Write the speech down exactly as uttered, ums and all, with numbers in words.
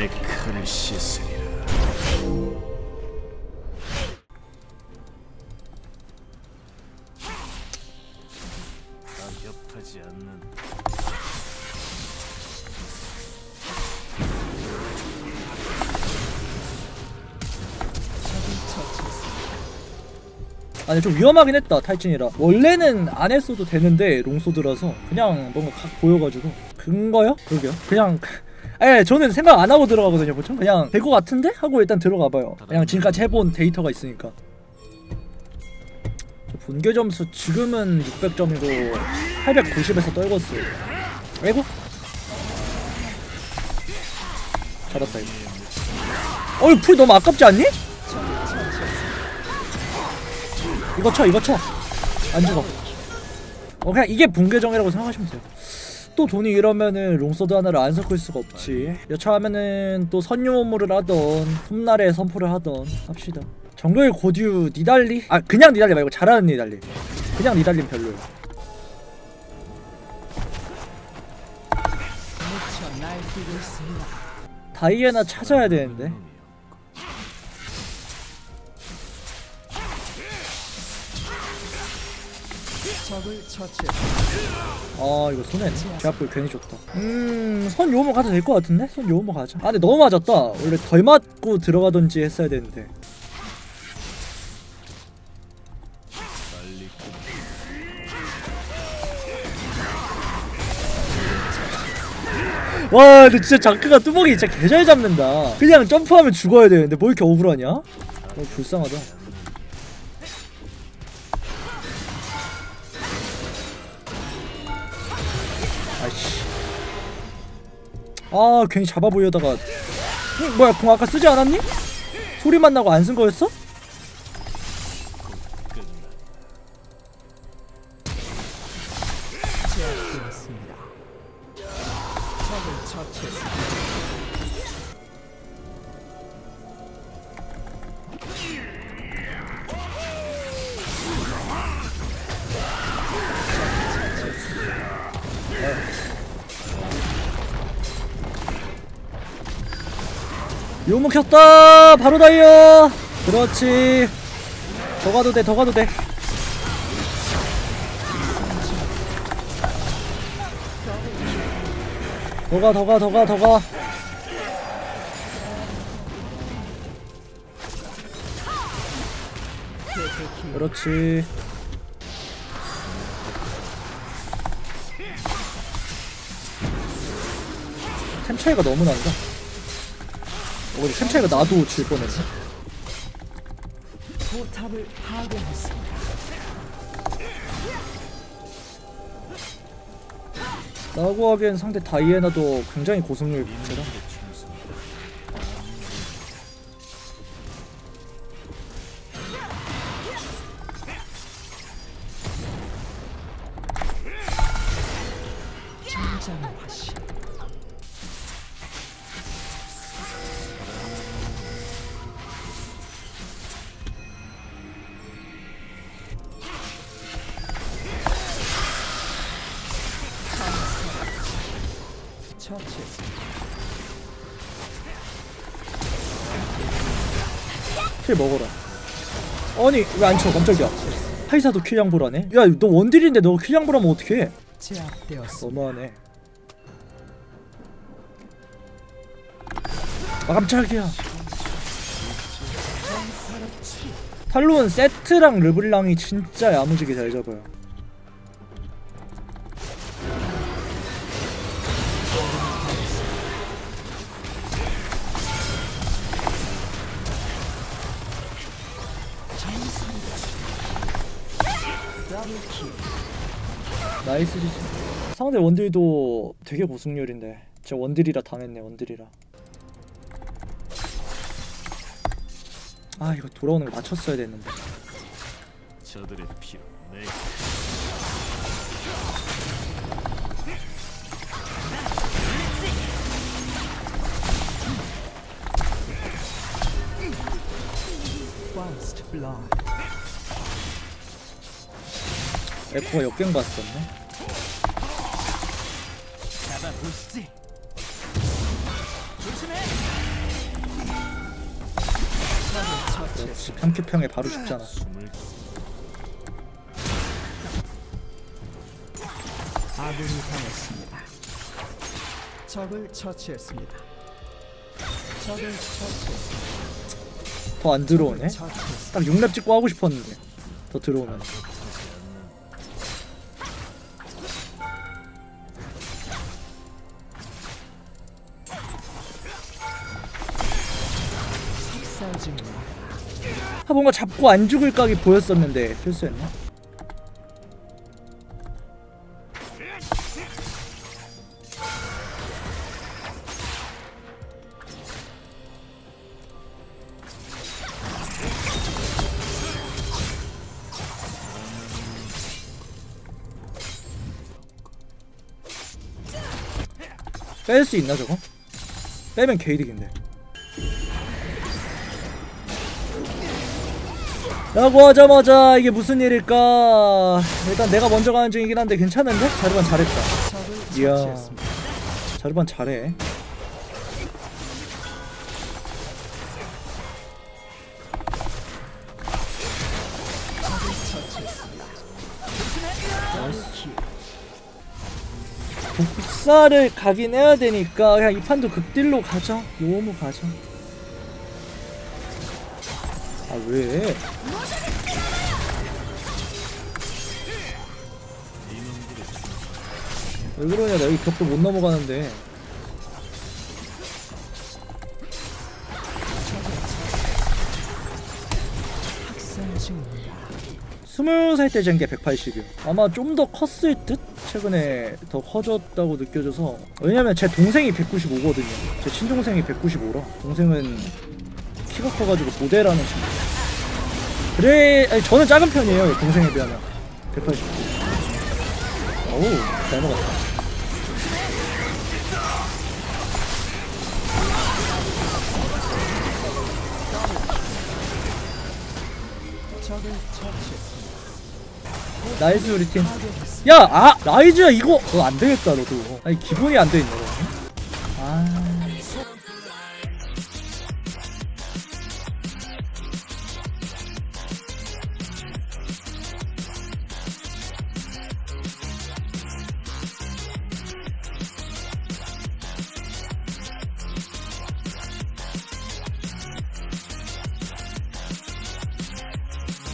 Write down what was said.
내 칼을 씻으리라. 가격하지 않는. 아니 좀 위험하긴 했다 탈진이라. 원래는 안 했어도 되는데 롱소드라서 그냥 뭔가 각 보여가지고. 근거요? 그러게요. 그냥 에 저는 생각 안 하고 들어가거든요 보통. 그냥 될 것 같은데? 하고 일단 들어가봐요. 그냥 지금까지 해본 데이터가 있으니까. 저 본계 점수 지금은 육백 점이고 팔백구십에서 떨궜어요. 아이고 잘했다 이거. 어이 풀 너무 아깝지 않니? 이거 쳐 이거 쳐 안 죽어. 어 그냥 이게 붕괴정이라고 생각하시면 돼요. 또 돈이 이러면은 롱소드 하나를 안 섞을 수가 없지. 여차하면은 또 선유무를 하던 톱날에 선포를 하던 합시다. 정글 고듀 니달리? 아 그냥 니달리 말고 잘하는 니달리. 그냥 니달리는 별로예요. 다이애나 찾아야 되는데. 아 이거 손해네. 제압불 괜히 줬다. 음... 선 요모 가도 될 것 같은데? 선 요모 가자. 아 근데 너무 맞았다. 원래 덜 맞고 들어가던지 했어야 되는데. 와 근데 진짜 자크가 뚜벅이 진짜 개잘 잡는다. 그냥 점프하면 죽어야 되는데 뭐 이렇게 억울하냐? 어 불쌍하다. 아이씨. 아 괜히 잡아보려다가. 응? 뭐야 공 아까 쓰지 않았니? 소리만 나고 안 쓴 거였어? 요모 켰다! 바로 다이어! 그렇지. 더 가도 돼, 더 가도 돼. 더 가, 더 가, 더 가, 더 가. 그렇지. 템 차이가 너무 난다. 어, 근데 템 차이가 나도 질 뻔했어. 포탑을 파괴했습니다. 라고 하기엔 상대 다이애나도 굉장히 고승률 문제라. 킬 먹어라. 아니 왜 안 쳐? 깜짝이야. 하이사도 킬 양보라네. 야 너 원딜인데 너 킬 양보라면 어떡해? 너무하네. 아 깜짝이야. 탈론 세트랑 르블랑이 진짜 야무지게 잘 잡아요. 나이스 지지. 상대 원딜도 되게 고승률인데 진짜 원딜이라 당했네. 원딜이라. 아 이거 돌아오는 거 맞췄어야 됐는데. 저들의 피로 내 에코가 역갱 봤었네. 그렇지, 평큐평에 바로 죽잖아. 숨을 아군이 당했습니다. 적을 처치했습니다. 적을 처치했습니다. 더 안 들어오네. 처치했습니다. 딱 육 렙 찍고 하고 싶었는데 더 들어오면. 학살 중입니다. 아, 뭔가 잡고 안 죽을 각이 보였었는데 실수했나? 뺄 수 있나 저거? 빼면 개이득인데. 라고 하자마자 이게 무슨 일일까? 일단 내가 먼저 가는 중이긴 한데 괜찮은데? 자르반 잘했다. 적을 이야, 처치했습니다. 자르반 잘해. 적을 처치했습니다. 더블킬. 복사를 가긴 해야 되니까 그냥 이 판도 극딜로 가자. 요무 가자. 아 왜? 왜 그러냐, 나 여기 벽도 못 넘어가는데. 학살 중입니다. 스무 살 때 잰 게 백팔십이요. 아마 좀 더 컸을 듯? 최근에 더 커졌다고 느껴져서. 왜냐면 제 동생이 백구십오거든요 제 친동생이 백구십오라. 동생은 키가 커가지고 모델하는 친구. 그래, 아니 저는 작은 편이에요 동생에 비하면. 백팔십구. 어우, 잘 먹었다. 적을 처치했습니다. 나이스 우리 팀. 야! 아! 라이즈야 이거! 너 안되겠다 너도. 아니 기본이 안돼있네.